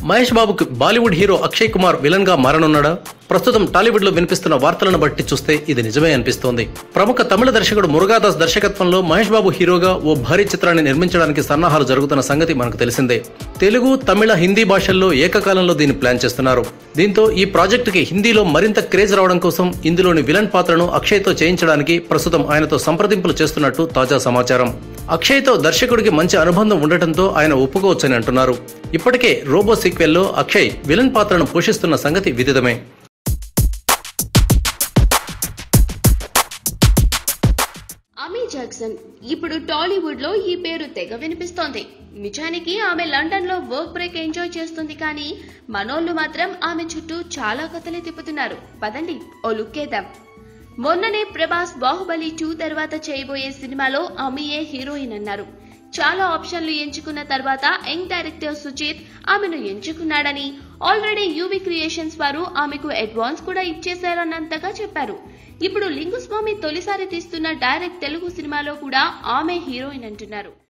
మహేష్ బాబుకు Bollywood hero Akshay Kumar villain గా మారనున్నాడా? ప్రస్తుతం టాలీవుడ్ లో వినిపిస్తున్న వార్తలను బట్టి చూస్తే ఇది నిజమే అనిపిస్తోంది. ప్రముఖ తమిళ దర్శకుడు మురుగాదాస్ దర్శకత్వంలో మహేష్ బాబు హీరోగా ఓ భారీ చిత్రాన్ని నిర్మించడానికి సన్నాహాలు జరుగుతున్న సంగతి మనకు తెలిసిందే. తెలుగు, తమిళ, హిందీ భాషల్లో ఏకకాలంలో దీన్ని ప్లాన్ చేస్తున్నారు. దీంతో ఈ ప్రాజెక్టుకి హిందీలో మరింత క్రేజ్ రావడం కోసం ఇందులోని విలన్ పాత్రను అక్షయ్ తో చేయించడానికి ప్రస్తుతం ఆయనతో సంప్రదింపులు చేస్తున్నట్టు తాజా సమాచారం. అక్షయ్ తో దర్శకుడికి మంచి అనుబంధం ఉండటంతో ఆయన ఒప్పుకోవచ్చని అంటున్నారు. ఇప్పటికే రోబో సీక్వెల్లో అక్షయ్ విలన్ పాత్రను పోషిస్తున్న సంగతి విదితమే. అమీ జాక్సన్ ఇప్పుడు టాలీవుడ్ లో ఈ పేరు తెగ వినిపిస్తోంది. నిజానికి ఆమె లండన్ లో వర్క్ బ్రేక్ ఎంజాయ్ చేస్తుంది, కానీ మనోళ్లు మాత్రం ఆమె చుట్టూ చాలా కథలే తిప్పుతున్నారు. పదండి ఓ లుక్కేద్దాం. మొన్ననే ప్రభాస్ బాహుబలి 2 తర్వాత చేయబోయే సినిమాలో అమీయే హీరోయిన్ అన్నారు. చాలా ఆప్షన్లు ఎంచుకున్న తర్వాత యంగ్ డైరెక్టర్ సుజిత్ ఆమెను ఎంచుకున్నాడని, ఆల్రెడీ యూవీ క్రియేషన్స్ వారు ఆమెకు అడ్వాన్స్ కూడా ఇచ్చేశారన్నంతగా చెప్పారు. ఇప్పుడు లింగుస్వామి తొలిసారి తీస్తున్న డైరెక్ట్ తెలుగు సినిమాలో కూడా ఆమె హీరోయిన్ అంటున్నారు.